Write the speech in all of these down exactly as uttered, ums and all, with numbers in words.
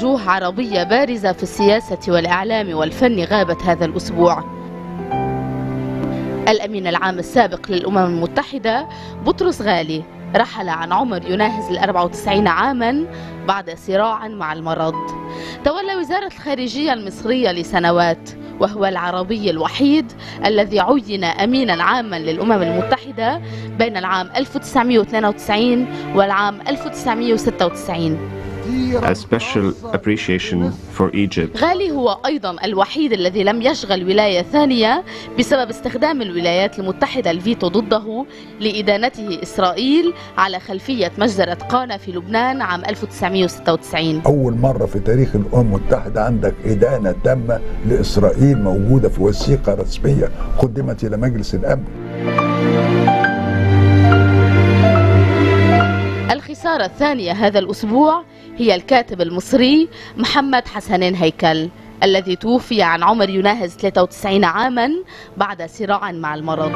وجوه عربية بارزة في السياسة والإعلام والفن غابت هذا الأسبوع. الأمين العام السابق للأمم المتحدة بطرس غالي رحل عن عمر يناهز الأربع وتسعين عاما بعد صراع مع المرض. تولى وزارة الخارجية المصرية لسنوات، وهو العربي الوحيد الذي عين أمينا عاما للأمم المتحدة بين العام ألف وتسعمئة واثنين وتسعين والعام ألف وتسعمئة وستة وتسعين. A special appreciation for Egypt. غالي هو أيضا الوحيد الذي لم يشغل ولاية ثانية بسبب استخدام الولايات المتحدة الفيتو ضده لإدانته إسرائيل على خلفية مجزرة قانا في لبنان عام ألف وتسعمئة وستة وتسعين. أول مرة في تاريخ الأمم المتحدة عندك إدانة تامة لإسرائيل موجودة في وثيقة رسمية قدمت إلى مجلس الأمن. الخسارة الثانية هذا الأسبوع هي الكاتب المصري محمد حسنين هيكل الذي توفي عن عمر يناهز ثلاثة وتسعين عاما بعد صراع مع المرض.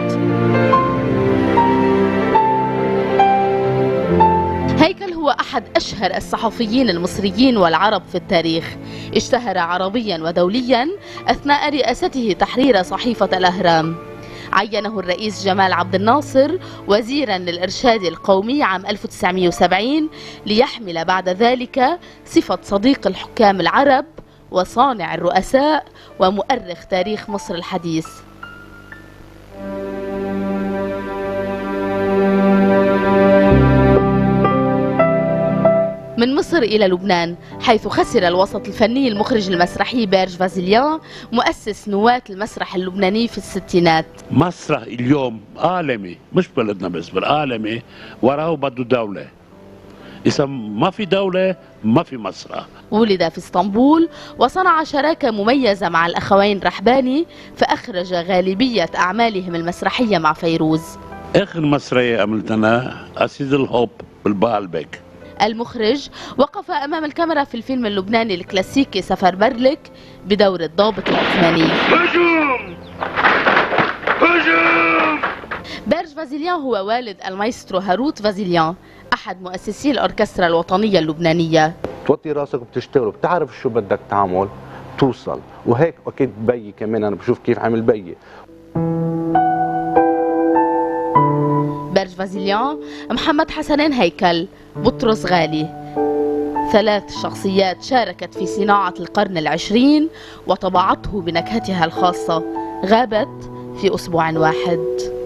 هيكل هو أحد أشهر الصحفيين المصريين والعرب في التاريخ. اشتهر عربيا ودوليا أثناء رئاسته تحرير صحيفة الأهرام. عينه الرئيس جمال عبد الناصر وزيرا للإرشاد القومي عام ألف وتسعمئة وسبعين ليحمل بعد ذلك صفة صديق الحكام العرب وصانع الرؤساء ومؤرخ تاريخ مصر الحديث. من مصر إلى لبنان، حيث خسر الوسط الفني المخرج المسرحي بيرج فازيليان مؤسس نواة المسرح اللبناني في الستينات. مسرح اليوم عالمي، مش بلدنا بس، بالعالمي، وراه بده دولة. إذا ما في دولة ما في مسرح. ولد في اسطنبول وصنع شراكة مميزة مع الأخوين رحباني، فأخرج غالبية أعمالهم المسرحية مع فيروز. آخر مسرحية عملتنا أسيد الحب بالبالبك. المخرج وقف أمام الكاميرا في الفيلم اللبناني الكلاسيكي سفر برلك بدور الضابط العثماني. هجوم! هجوم! بيرج فازيليان هو والد المايسترو هاروت فازيليان، أحد مؤسسي الأوركسترا الوطنية اللبنانية. توطي راسك وبتشتغل وبتعرف شو بدك تعمل توصل، وهيك أكيد بيي كمان أنا بشوف كيف عمل بيي. بيرج فازيليان، محمد حسنين هيكل، بطرس غالي، ثلاث شخصيات شاركت في صناعة القرن العشرين وطبعته بنكهتها الخاصة، غابت في أسبوع واحد.